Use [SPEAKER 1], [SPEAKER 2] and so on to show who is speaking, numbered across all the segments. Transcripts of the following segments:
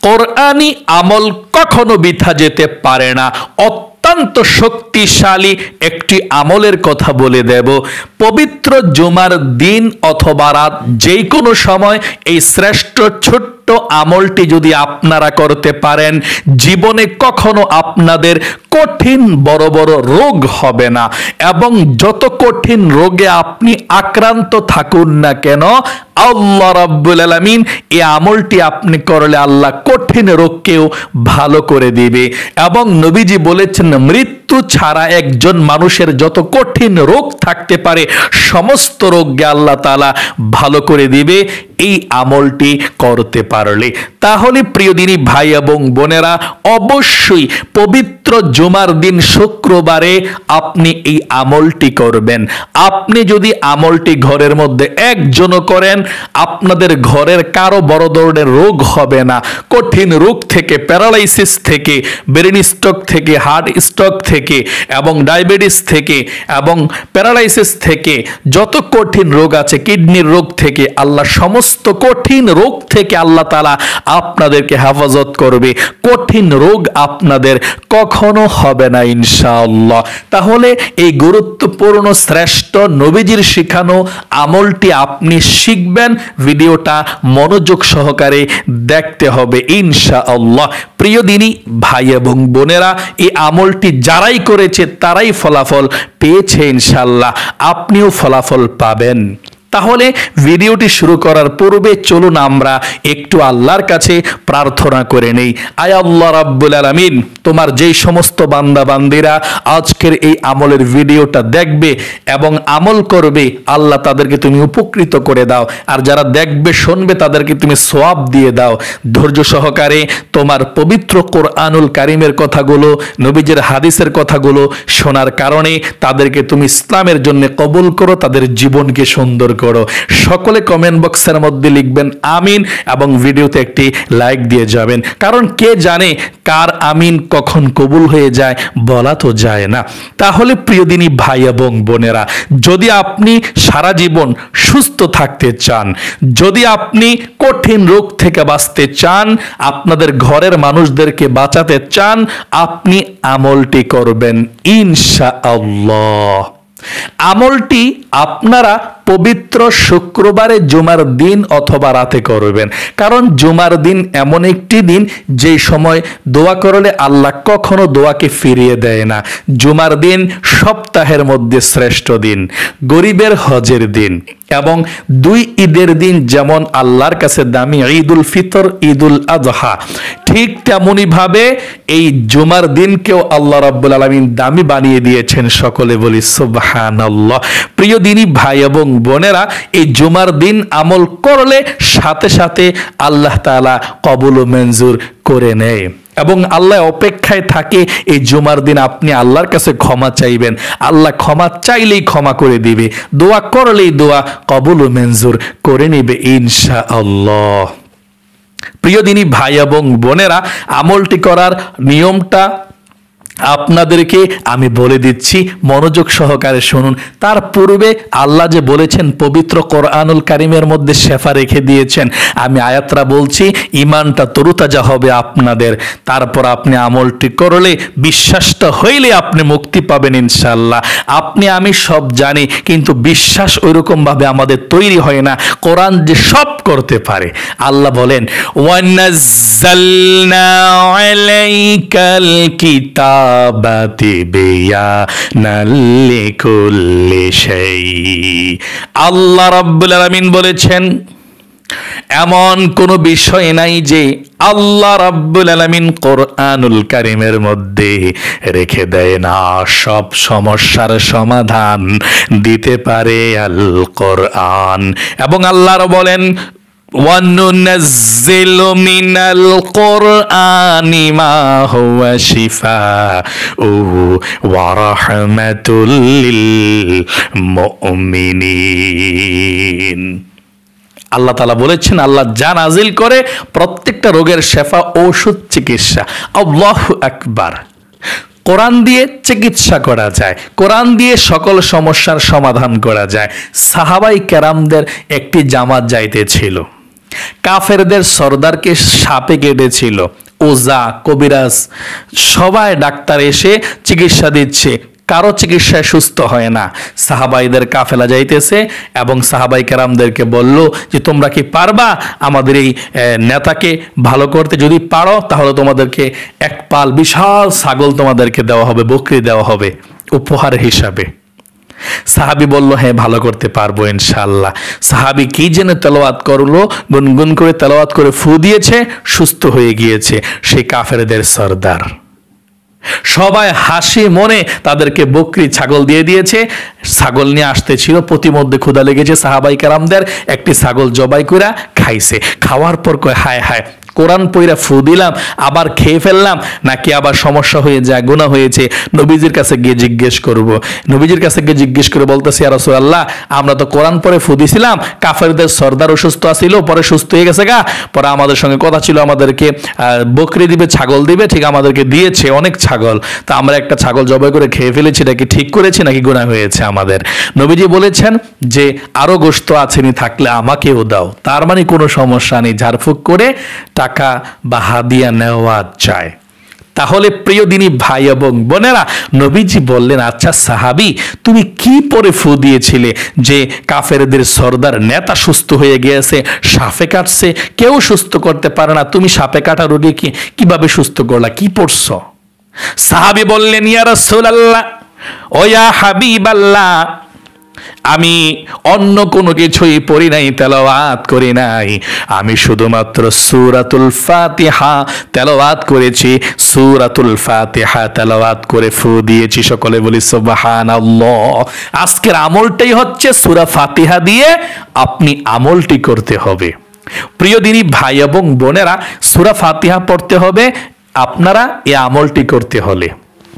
[SPEAKER 1] কোরআনি আমল কখনো বৃথা যেতে পারে না। অত্যন্ত শক্তিশালী একটি আমলের কথা বলে দেব। পবিত্র জুমার দিন অথবা রাত যে কোনো সময় এই শ্রেষ্ঠ ছোট্ট আমলটি যদি আপনারা করতে পারেন, জীবনে কখনো আপনাদের কঠিন বড় বড় রোগ হবে না। এবং যত কঠিন রোগে আপনি আক্রান্ত থাকুন না কেন, আল্লাহ রাব্বুল আলামিন এই আমলটি আপনি করলে আল্লাহ কঠিন রোগকেও ভালো করে দিবে। এবং নবীজি বলেছেন, মৃত্যু ছাড়া একজন মানুষের যত কঠিন রোগ থাকতে পারে সমস্ত রোগকে আল্লাহ তাআলা ভালো করে দিবে এই আমলটি করতে পারলে। তাহলে প্রিয় দিনী ভাই এবং বোনেরা, অবশ্যই পবিত্র জুমার দিন শুক্রবারে আপনি এই আমলটি করবেন। আপনি যদি আমলটি ঘরের মধ্যে একজনও করেন, আপনাদের ঘরের কারো বড় ধরনের রোগ হবে না। কঠিন রোগ থেকে, প্যারালাইসিস থেকে, ব্রেন স্ট্রোক থেকে, হার্ট স্ট্রোক থেকে এবং ডায়াবেটিস থেকে এবং প্যারালাইসিস থেকে যত কঠিন রোগ আছে, কিডনির রোগ থেকে, আল্লাহ সমস্ত কঠিন রোগ থেকে আল্লাহ তাআলা আপনাদেরকে হেফাজত করবে। কঠিন রোগ আপনাদের কখনো হবে না ইনশাআল্লাহ। তাহলে এই গুরুত্বপূর্ণ শ্রেষ্ঠ নবীজির শিখানো আমলটি আপনি শিখবেন। ভিডিওটা মনোযোগ সহকারে দেখতে হবে ইনশাআল্লাহ। প্রিয় দিনী ভাই এবং বোনেরা, এই আমলটি যারাই করেছে তারাই ফলাফল পেয়েছে ইনশাআল্লাহ। আপনিও ফলাফল পাবেন। তাহলে ভিডিওটি শুরু করার পূর্বে চলুন আমরা একটু আল্লাহর কাছে প্রার্থনা করে নেই। আয় আল্লাহ রাব্বুল আলামিন, তোমার যেই সমস্ত বান্দা বান্দিরা আজকের এই আমলের ভিডিওটা দেখবে এবং আমল করবে, আল্লাহ তাদেরকে তুমি উপকৃত করে দাও। আর যারা দেখবে শুনবে তাদেরকে তুমি সওয়াব দিয়ে দাও। ধৈর্য সহকারে তোমার পবিত্র কোরআনুল কারীমের কথাগুলো, নবীজির হাদিসের কথাগুলো শোনার কারণে তাদেরকে তুমি ইসলামের জন্য কবুল করো, তাদের জীবনকে সুন্দর করো। সকলে কমেন্ট বক্সের মধ্যে লিখবেন আমিন এবং ভিডিওতে একটি লাইক দিয়ে যাবেন। কারণ কে জানে কার আমিন কখন কবুল হয়ে যায়, বলা তো যায় না। তাহলে প্রিয় দিনী ভাই এবং বোনেরা, যদি আপনি সারা জীবন সুস্থ থাকতে চান, যদি আপনি কঠিন রোগ থেকে বাঁচতে চান, আপনাদের ঘরের মানুষদেরকে বাঁচাতে চান, আপনি আমলটি করবেন ইনশাআল্লাহ। আমলটি আপনারা পবিত্র শুক্রবারে জুমার দিন অথবা রাতে করবেন। কারণ জুমার দিন এমন একটি দিন যে সময় দোয়া করলে আল্লাহ কখনো দোয়াকে ফিরিয়ে দেয় না। জুমার দিন সপ্তাহের মধ্যে শ্রেষ্ঠ দিন, গরিবের হজের দিন এবং দুই ঈদের দিন যেমন আল্লাহর কাছে দামি, ঈদুল ফিতর, ঈদুল আযহা, ঠিক তেমনি ভাবে এই জুমার দিনকেও আল্লাহ রাব্বুল আলামিন দামি বানিয়ে দিয়েছেন। সকলে বলি সুবহানাল্লাহ। প্রিয় দিনী ভাই এবং বোনেরা, এই জুমার দিন আমল করলে সাথে সাথে আল্লাহ তাআলা কবুল ও মঞ্জুর করে নেয় এবং আল্লাহ অপেক্ষায় থাকে এই জুমার দিন আপনি আল্লাহর কাছে ক্ষমা চাইবেন। আল্লাহ ক্ষমা চাইলেই ক্ষমা করে দিবে, দোয়া করলেই দোয়া কবুল ও মঞ্জুর করে নেবে ইনশাআল্লাহ। প্রিয় দিনী ভাই এবং বোনেরা, আমলটি করার নিয়মটা আপনাদেরকে আমি বলে দিচ্ছি, মনোযোগ সহকারে শুনুন। তার পূর্বে আল্লাহ যে বলেছেন পবিত্র কোরআনুল কারীমের মধ্যে শেফা রেখে দিয়েছেন, আমি আয়াতটা বলছি, ইমানটা তরুতাজা হবে আপনাদের। তারপর আপনি আমলটি করলে, বিশ্বাসটা হইলে আপনি মুক্তি পাবেন ইনশাআল্লাহ। আপনি আমি সব জানি, কিন্তু বিশ্বাস ওইরকম ভাবে আমাদের তৈরি হয় না। কোরআন যে সব করতে পারে। আল্লাহ বলেন, ওয়ানাজ্জালনা আলাইকাল কিতাব আল্লাহ রাব্বুল আলামিন বলেছেন, এমন কোন বিষয় নাই যে আল্লাহ রাব্বুল আলামিন কোরআনুল কারীমের মধ্যে রেখে দেয় না। সব সমস্যার সমাধান দিতে পারে আল কোরআন। এবং আল্লাহ বলেন, وَنُنَزِّلُ مِنَ الْقُرْآنِ مَا هُوَ شِفَاءٌ وَرَحْمَةٌ لِّلْمُؤْمِنِينَ। আল্লাহ তাআলা বলেছেন, আল্লাহ যা নাজিল করে প্রত্যেকটা রোগের শেফা, ঔষধ, চিকিৎসা। আল্লাহু আকবার। কোরআন দিয়ে চিকিৎসা করা যায়, কোরআন দিয়ে সকল সমস্যার সমাধান করা যায়। সাহাবাই কেরামদের একটি জামাত যাইতেছিল, কাফেরদের সর্দারকে সাপে কেটেছিল, ওজা, কবিরাজ সবাই ডাক্তার এসে চিকিৎসা দিচ্ছে, কারো চিকিৎসায় সুস্থ হয় না। সাহাবাইদের কাফেলা যাইতেছে এবং সাহাবাই কেরামদেরকে বলল যে তোমরা কি পারবা আমাদের এই নেতাকে ভালো করতে? যদি পারো তাহলে তোমাদেরকে এক পাল বিশাল ছাগল তোমাদেরকে দেওয়া হবে, বকরি দেওয়া হবে উপহার হিসাবে। সাহাবি বলল হ্যাঁ ভালো করতে পারবো ইনশাআল্লাহ। সাহাবি কি যেন তেলাওয়াত করলো, গুনগুন করে তেলাওয়াত করে ফু দিয়েছে, সুস্থ হয়ে গিয়েছে সেই কাফেরদের সর্দার। সবাই হাসি মনে তাদেরকে বকরি ছাগল দিয়ে দিয়েছে। ছাগল নিয়ে আসতেছিল, প্রতিমধ্যে ক্ষুধা লেগেছে সাহাবাই কেরামদের, একটি ছাগল জবাই করে খাইছে। খাওয়ার পর কয় হায় হায়, কোরআন পইরা ফু দিলাম আবার খেয়ে ফেললাম, নাকি আবার সমস্যা হয়ে যায়, গুনাহ হয়েছে। নবীজির কাছে গিয়ে জিজ্ঞেস করব। নবীজির কাছে গিয়ে জিজ্ঞেস করে বলতেছি ইয়া রাসূলুল্লাহ, আমরা তো কোরআন পরে ফু দিছিলাম, কাফেরদের সর্দার অসুস্থ আছিল, পরে সুস্থ হয়ে গেছে গা, পরে আমাদের সঙ্গে কথা ছিল আমাদেরকে বকরি দিবে, ছাগল দিবে, ঠিক আমাদেরকে দিয়েছে অনেক ছাগল, তা আমরা একটা ছাগল জবাই করে খেয়ে ফেলেছি, এটা কি ঠিক করেছি নাকি গুনাহ হয়েছে আমাদের? নবীজি বলেছেন যে আরো গোশত আছেনি, থাকলে আমাকেও দাও। তার মানে কোনো সমস্যা নেই, ঝাড়ফুঁক করে টাকা বা হাদিয়া নেওয়া যায়। তাহলে প্রিয় দিনী ভাই এবং বোনেরা, নবীজি বললেন আচ্ছা সাহাবী, তুমি কি পরে ফু দিয়েছিলে যে কাফেরদের সর্দার নেতা সুস্থ হয়ে গিয়েছে, সাপে কাটছে, কেউ সুস্থ করতে পারে না, তুমি সাপে কাটা রোগীকে কিভাবে সুস্থ করলা, কি পড়ছো? সাহাবী বললেন ইয়া রাসূলুল্লাহ, ও ইয়া হাবিবাল্লাহ, আমি অন্য কোনো কিছুই পড়ি নাই, তেলাওয়াত করি নাই, আমি শুধুমাত্র সূরাতুল ফাতিহা তেলাওয়াত করেছি, সূরাতুল ফাতিহা তেলাওয়াত করে ফু দিয়েছি। সকলে বলি সুবহানাল্লাহ। আজকের আমলটাই হচ্ছে সূরা ফাতিহা দিয়ে আপনি আমলটি করতে হবে। প্রিয় দিনী ভাই এবং বোনেরা, সূরা ফাতিহা পড়তে হবে আপনারা এই আমলটি করতে হলে।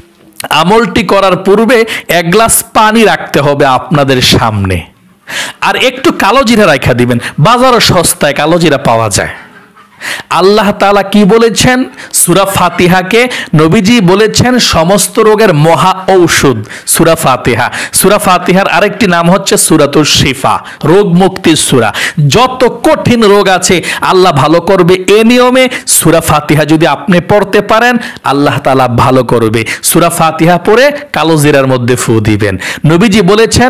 [SPEAKER 1] আমলটি করার পূর্বে এক গ্লাস পানি রাখতে হবে আপনাদের সামনে, আর একটু কালো জিরা রাখা দিবেন, বাজারে সস্তায় কালো জিরা পাওয়া যায়। আল্লাহ তাআলা কি বলেছেন? সূরা ফাতিহাকে নবীজি বলেছেন সমস্ত রোগের মহা ঔষধ সূরা ফাতিহা। সূরা ফাতিহার আরেকটি নাম হচ্ছে সূরাতুশ শিফা, রোগ মুক্তির সূরা। যত কঠিন রোগ আছে আল্লাহ ভালো করবে, এ নিয়মে সূরা ফাতিহা যদি আপনি পড়তে পারেন আল্লাহ তাআলা ভালো করবে। সূরা ফাতিহা পড়ে কালো জিরার মধ্যে ফু দিবেন। নবীজি বলেছেন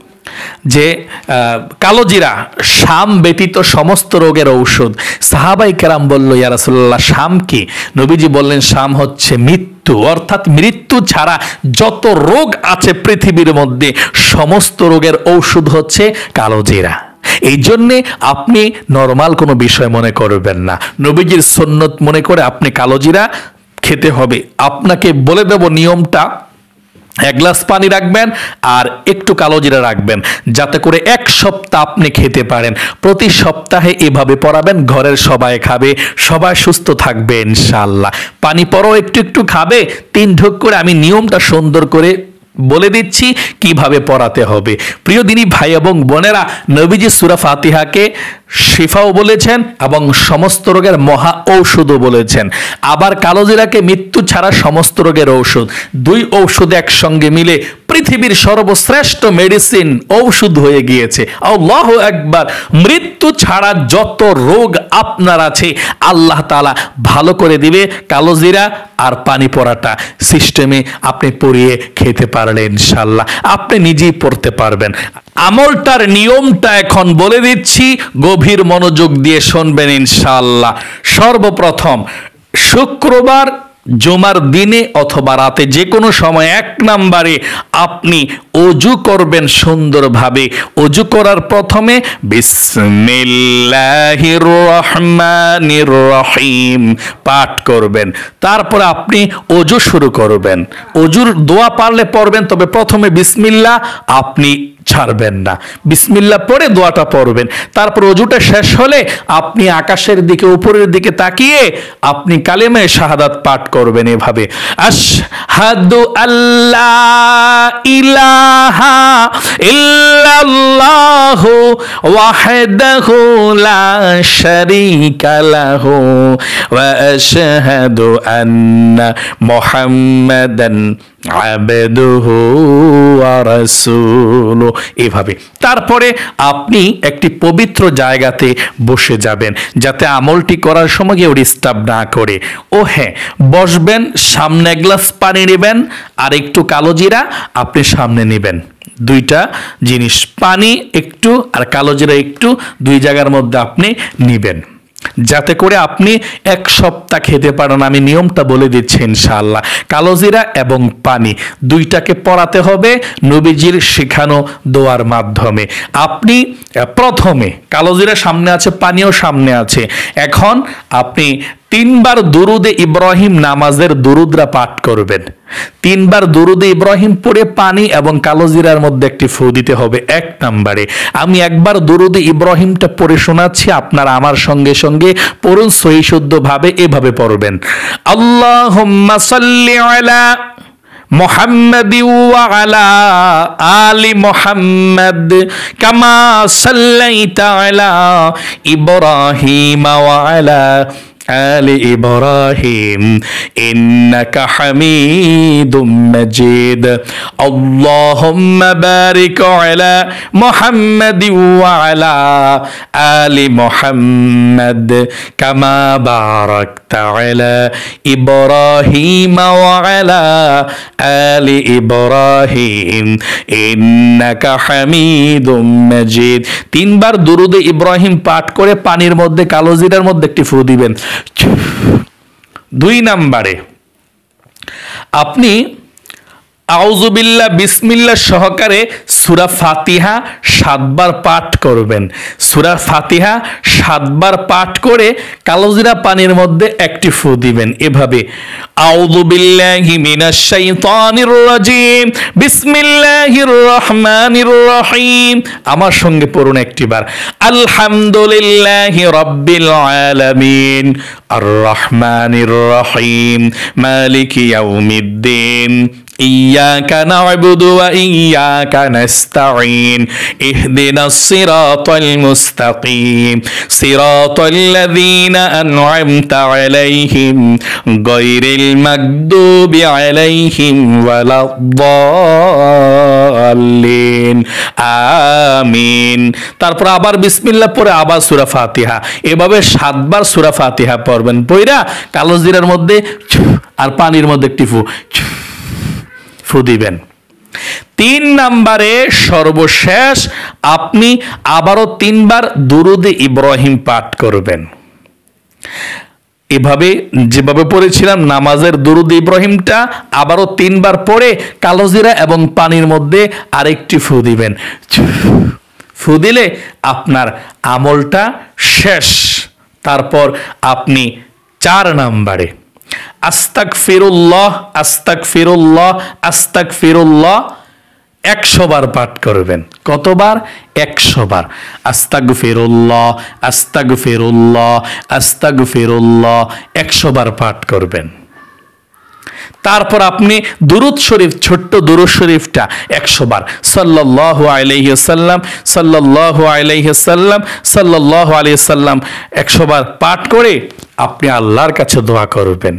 [SPEAKER 1] যে কালো জিরা শাম ব্যতীত সমস্ত রোগের ঔষধ। সাহাবাই কেরাম বলল ইয়া রাসূলুল্লাহ, শাম কি? নবীজি বললেন শাম হচ্ছে মৃত্যু, অর্থাৎ মৃত্যু ছাড়া যত রোগ আছে পৃথিবীর মধ্যে সমস্ত রোগের ঔষধ হচ্ছে কালো জিরা। এই জন্যে আপনি নরমাল কোনো বিষয় মনে করবেন না, নবীজির সুন্নত মনে করে আপনি কালো জিরা খেতে হবে। আপনাকে বলে দেব নিয়মটা, এক গ্লাস পানি রাখবেন আর একটু কালো জিরা রাখবেন, যাতে করে এক সপ্তাহ আপনি খেতে পারেন। প্রতি সপ্তাহে এভাবে পড়াবেন, ঘরের সবাই খাবে, সবাই সুস্থ থাকবে ইনশাআল্লাহ। পানি পরও একটু একটু খাবে, 3 ঢোক করে। আমি নিয়মটা সুন্দর করে বলে দিচ্ছি কিভাবে পড়াতে হবে। প্রিয় দিনী ভাই এবং বোনেরা, নবীজি সূরা ফাতিহাকে শিফাও বলেছেন এবং সমস্ত রোগের মহা ঔষধও বলেছেন। আবার কালো জিরাকে মৃত্যু ছাড়া সমস্ত রোগের ঔষধ। 2 ঔষধ একসঙ্গে মিলে পৃথিবীর সর্বশ্রেষ্ঠ মেডিসিন ঔষধ হয়ে গিয়েছে। আল্লাহু আকবার। মৃত্যু ছাড়া যত রোগ আপনার আছে আল্লাহ তাআলা ভালো করে দিবে। কালো জিরা আর পানি পড়াটা সিস্টেমে আপনি পড়িয়ে খেতে পারলেন ইনশাআল্লাহ, আপনি নিজেই পড়তে পারবেন। আমলটার নিয়মটা এখন বলে দিচ্ছি, গভীর মনোযোগ দিয়ে শুনবেন ইনশাআল্লাহ। সর্বপ্রথম শুক্রবার জুমার দিনে অথবা রাতে যে কোনো সময় 1 নম্বরে আপনি ওযু করবেন সুন্দরভাবে। ওযু করার প্রথমে বিসমিল্লাহির রহমানির রহিম পাঠ করবেন, তারপর আপনি ওযু শুরু করবেন। ওযুর দোয়া পারলে পড়বেন, তবে প্রথমে বিসমিল্লাহ আপনি ছাড়বেন না, বিসমিল্লাহ পড়ে দোয়াটা পড়বেন। তারপর ওযুটা শেষ হলে আপনি আকাশের দিকে, উপরের দিকে তাকিয়ে আপনি কালেমা শাহাদাত পাঠ করবেন এভাবে, আশহাদু আল্লা ইলাহা ইল্লাল্লাহু ওয়াহদাহু লা শারীকা লাহু ওয়া আশহাদু আন্না মুহাম্মাদান আবদুহু ওয়া রাসূলু, এভাবে। তারপরে আপনি একটি পবিত্র জায়গাতে বসে যাবেন, যাতে আমলটি করার সময় কেউ ডিস্টার্ব না করে। ও হ্যাঁ, বসবেন, সামনে এক গ্লাস পানি নেবেন আর একটু কালো জিরা আপনি সামনে নেবেন। দুইটা জিনিস, পানি একটু আর কালো জিরা একটু, দুই জায়গার মধ্যে আপনি নিবেন, যাতে করে আপনি এক সপ্তাহ খেতে পারেন। আমি নিয়মটা বলে দিচ্ছি ইনশাআল্লাহ। কালো জিরা এবং পানি দুইটাকে পড়াতে হবে নবীজির শেখানো দোয়ার মাধ্যমে। আপনি প্রথমে কালো জিরা সামনে আছে, পানিও সামনে আছে, এখন আপনি 3 বার দুরুদে ইব্রাহিম নামাজের দুরুদরা পাঠ করবেন। 3 বার দুরুদে ইব্রাহিম পড়ে পানি এবং কালো জিরার মধ্যে একটি ফু দিতে হবে। 1 নম্বরে আমি একবার দুরুদে ইব্রাহিমটা পড়ে শোনাচ্ছি, আপনারা আমার সঙ্গে সঙ্গে পড়ুন সহি শুদ্ধ ভাবে, এভাবে পড়বেন। আল্লাহুম্মা সাল্লি আলা মুহাম্মাদি ওয়া আলা আলি মুহাম্মাদ কামা সাল্লাইতা আলা ইব্রাহিম ওয়া আলা آل إبراهيم إنك حميد مجيد اللهم بارك على محمد وعلى آل محمد كما باركت على إبراهيم وعلى آل إبراهيم إنك حميد مجيد। 3 বার দুরুদে ইব্রাহিম পাঠ করে পানির মধ্যে কালো জিরার মধ্যে একটি ফু দিবেন। 2 নম্বরে আপনি আউযুবিল্লাহ বিসমিল্লাহ সহকারে সূরা ফাতিহা 7 বার পাঠ করবেন। সূরা ফাতিহা 7 বার পাঠ করে কালোজিরা পানির মধ্যে একটি ফু দিবেন, এভাবে আউযুবিল্লাহি মিনাশ শাইতানির রাজিম বিসমিল্লাহির রহমানির রহিম। আমার সঙ্গে পড়ুন একটিবার। আলহামদুলিল্লাহি রাব্বিল আলামিন আর রহমানির রহিম মালিকি ইয়াউমিদ্দিন إياك نعبد وإياك نستعين اهدنا الصراط المستقيم صراط الذين أنعمت عليهم غير المغضوب عليهم ولا الضالين آمين। তারপর আবার বিসমিল্লাহ পড়ে আবার সূরা ফাতিহা, এভাবে 7 বার সূরা ফাতিহা পড়বেন। পড়া কালো জিরার মধ্যে আর পানির মধ্যে একটি ফু দিবেন। 3 নম্বরে সর্বশেষ আপনি আবারও 3 বার দুরুদে ইব্রাহিম পাঠ করবেন। এভাবে যেভাবে পড়েছিলাম নামাজের দুরুদে ইব্রাহিমটা আবারও 3 বার পড়ে কালো জিরা এবং পানির মধ্যে আরেকটি ফু দিবেন। ফু দিলে আপনার আমলটা শেষ। তারপর আপনি 4 নম্বরে আস্তাগফিরুল্লাহ আস্তাগফিরুল্লাহ আস্তাগফিরুল্লাহ 100 বার পাঠ করবেন। কতবার? 100 বার। আস্তাগফিরুল্লাহ আস্তাগফিরুল্লাহ আস্তাগফিরুল্লাহ 100 বার পাঠ করবেন। তারপর আপনি দুরুদ শরীফ, ছোট্ট দুরুদ শরীফটা 100 বার সাল্লাল্লাহু আলাইহি ওয়াসাল্লাম সাল্লাল্লাহু আলাইহি ওয়াসাল্লাম সাল্লাল্লাহু আলাইহি ওয়াসাল্লাম 100 বার পাঠ করে আপনি আল্লাহর কাছে দোয়া করবেন।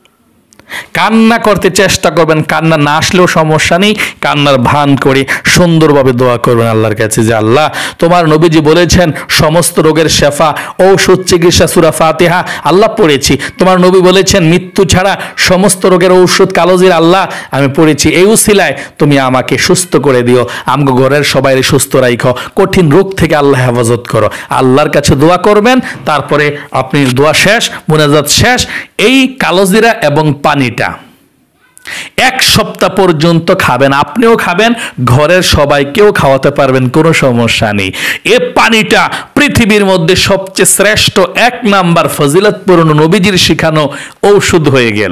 [SPEAKER 1] কান্না করতে চেষ্টা করবেন, কান্না না আসলেও সমস্যা নেই, কান্নার ভান করে সুন্দরভাবে দোয়া করবেন আল্লাহর কাছে যে আল্লাহ তোমার নবীজি বলেছেন সমস্ত রোগের শেফা ঔষধ চিকিৎসা সূরা ফাতিহা। আল্লাহ পড়েছি, তোমার নবী বলেছেন মৃত্যু ছাড়া সমস্ত রোগের ঔষধ কালোজির। আল্লাহ আমি পড়েছি, এই উসিলায় তুমি আমাকে সুস্থ করে দিও, আমগো ঘরের সবাই সুস্থ রাখো, কঠিন রোগ থেকে আল্লাহ হেফাজত করো। আল্লাহর কাছে দোয়া করবেন। তারপরে আপনি দোয়া শেষ, মুনাজাত শেষ। এই কালোজিরা এবং পানিটা 1 সপ্তাহ পর্যন্ত খাবেন, আপনিও খাবেন, ঘরের সবাইকেও খাওয়াতে পারবেন, কোনো সমস্যা নেই। এই পানিটা পৃথিবীর মধ্যে সবচেয়ে শ্রেষ্ঠ 1 নাম্বার ফজিলতপূর্ণ নবীজির শিখানো ঔষধ হয়ে গেল,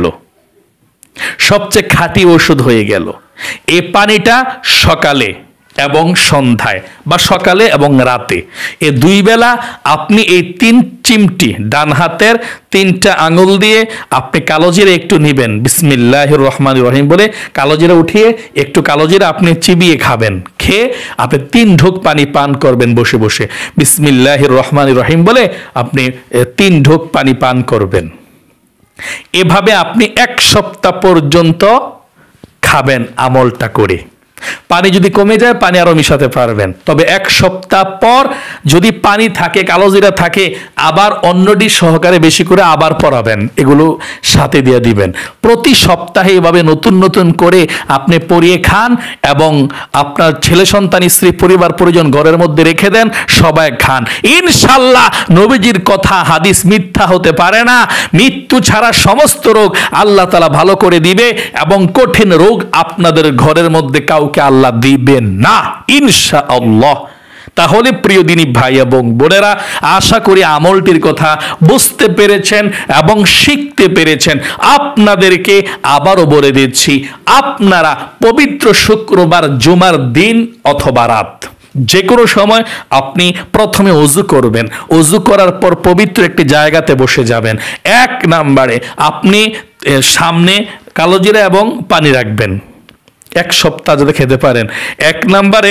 [SPEAKER 1] সবচেয়ে খাঁটি ঔষধ হয়ে গেল। এই পানিটা সকালে এবং সন্ধ্যায় বা সকালে এবং রাতে এই 2 বেলা আপনি এই 3 চিমটি ডান হাতের 3টা আঙুল দিয়ে আপনি কালোজিরা একটু নেবেন, বিসমিল্লাহির রহমানির রহিম বলে কালোজিরা উঠিয়ে একটু কালোজিরা আপনি চিবিয়ে খাবেন। খেয়ে আপনি 3 ঢোক পানি পান করবেন বসে বসে, বিসমিল্লাহির রহমানির রহিম বলে আপনি 3 ঢোক পানি পান করবেন। এভাবে আপনি 1 সপ্তাহ পর্যন্ত খাবেন আমলটা করে। পানি যদি কমে যায় পানি আরো মিশাতে পারবেন, তবে 1 সপ্তাহ পর যদি পানি থাকে, কালোজিরা থাকে, আবার অন্যটি সহকারে বেশি করে আবার পরাবেন, এগুলো সাথে দিয়ে দিবেন। প্রতি সপ্তাহে এভাবে নতুন নতুন করে আপনি পরিয়ে খান এবং আপনার ছেলে সন্তান, স্ত্রী, পরিবার পরিজন ঘরের মধ্যে রেখে দেন, সবাই খান। ইনশাল্লাহ নবীজির কথা হাদিস মিথ্যা হতে পারে না। মৃত্যু ছাড়া সমস্ত রোগ আল্লাহ তাআলা ভালো করে দিবে এবং কঠিন রোগ আপনাদের ঘরের মধ্যে কাউকে আল্লাহ দিবেন না ইনশাআল্লাহ। তাহলে প্রিয় দিনী ভাই এবং বোনেরা, আশা করি আমলটির কথা বুঝতে পেরেছেন এবং শিখতে পেরেছেন। আপনাদেরকে আবারও বলে দিচ্ছি, আপনারা পবিত্র শুক্রবার জুমার দিন অথবা রাত যে কোনো সময় আপনি প্রথমে ওযু করবেন। ওযু করার পর পবিত্র একটি জায়গাতে বসে যাবেন। 1 নম্বরে আপনি সামনে কালোজিরা এবং পানি রাখবেন, 1 সপ্তাহ যদি খেতে পারেন। 1 নম্বরে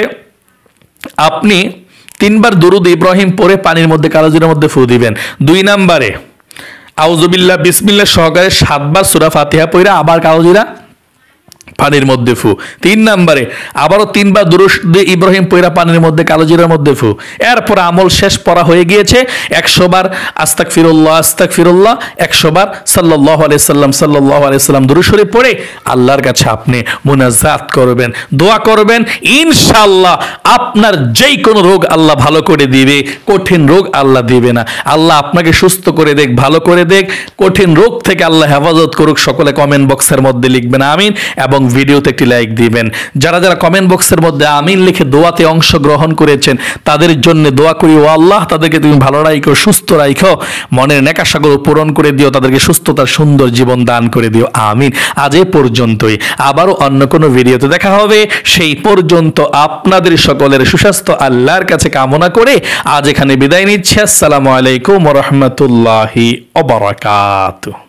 [SPEAKER 1] আপনি 3 বার দুরুদ ইব্রাহিম পড়ে পানির মধ্যে কালোজিরার মধ্যে ফু দিবেন। 2 নম্বরে আউযুবিল্লাহ বিসমিল্লাহ সহকারে 7 বার সূরা ফাতিহা পড়ে আবার কালোজিরা পানির মধ্যে ফু। 3 নম্বরে আবারও 3 বার দুরুদ ইব্রাহিম পড়া পানির মধ্যে কালোজিরার মধ্যে ফু। এরপর আমল শেষ পড়া হয়ে গিয়েছে, 100 বার আস্তাগফিরুল্লাহ আস্তাগফিরুল্লাহ, 100 বার সাল্লাল্লাহু আলাইহি সাল্লাম দুরূদ শরীফ পড়ে আল্লাহর কাছে আপনি মুনাজাত করবেন, দোয়া করবেন। ইনশাআল্লাহ আপনার যেই কোনো রোগ আল্লাহ ভালো করে দিবে, কঠিন রোগ আল্লাহ দিবে না। আল্লাহ আপনাকে সুস্থ করে দেখ, ভালো করে দেখ, কঠিন রোগ থেকে আল্লাহ হেফাজত করুক। সকলে কমেন্ট বক্সের মধ্যে লিখবেন আমিন এবং ভিডিওতে একটি লাইক দিবেন। যারা যারা কমেন্ট বক্সের মধ্যে আমিন লিখে দোয়াতে অংশগ্রহণ করেছেন তাদের জন্য দোয়া করি, ও আল্লাহ তাদেরকে তুমি ভালো রাখো, সুস্থ রাখো, মনের নেকাশাগুলো পূরণ করে দিও, তাদেরকে সুস্থতার সুন্দর জীবন দান করে দিও আমিন। আজ এ পর্যন্তই, আবারও অন্য কোনো ভিডিওতে দেখা হবে। সেই পর্যন্ত আপনাদের সকলের সুস্বাস্থ্য আল্লাহর কাছে কামনা করে আজ এখানে বিদায় নিচ্ছি। আসসালামু আলাইকুম ওয়া রাহমাতুল্লাহি ওয়া বারাকাতুহু।